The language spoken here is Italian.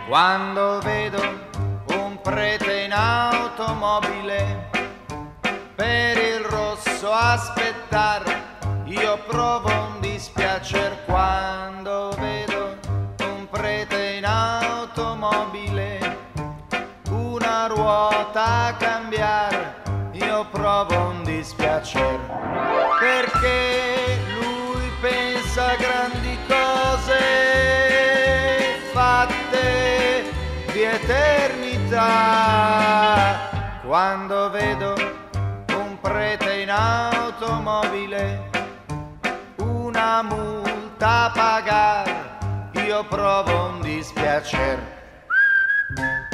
Quando vedo un prete in automobile per il rosso aspettar, io provo un dispiacer. Quando vedo un prete in automobile una ruota cambiare, io provo un dispiacer, perché lui pensa a grandi cose fatte di eternità. Quando vedo un prete in automobile una multa a pagare, io provo un dispiacer.